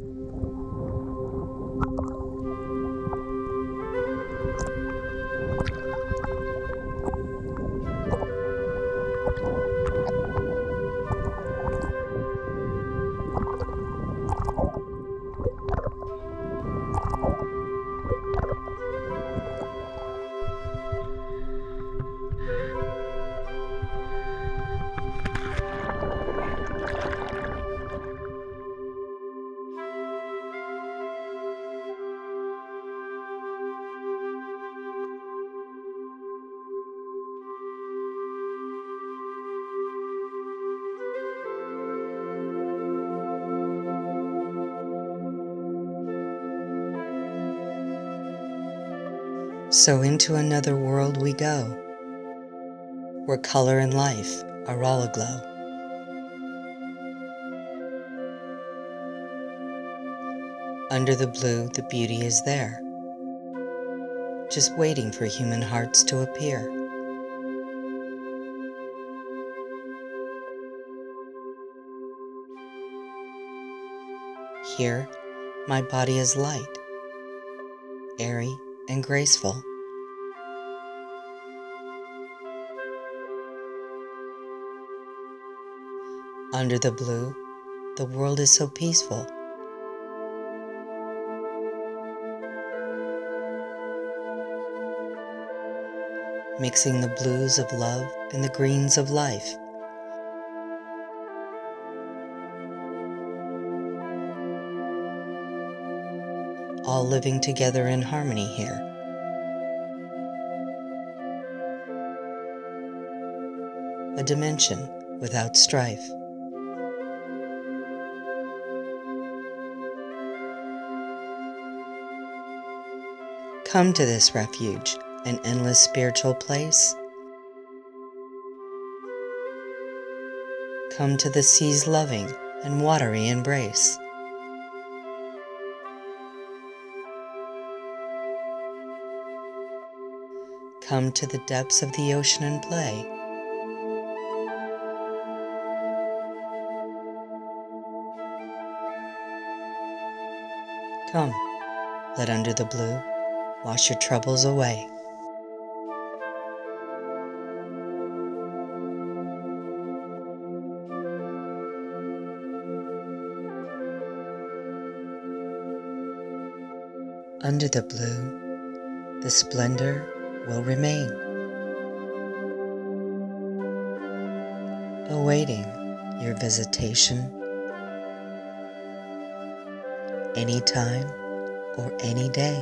So into another world we go, where color and life are all aglow. Under the blue, the beauty is there, just waiting for human hearts to appear. Here, my body is light, airy and graceful. Under the blue, the world is so peaceful. Mixing the blues of love and the greens of life. All living together in harmony here. A dimension without strife. Come to this refuge, an endless spiritual place. Come to the sea's loving and watery embrace. Come to the depths of the ocean and play. Come, let under the blue wash your troubles away. Under the blue, the splendor will remain, awaiting your visitation anytime or any day.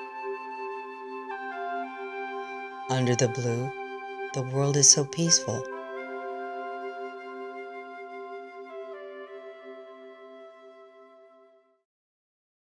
Under the blue, the world is so peaceful.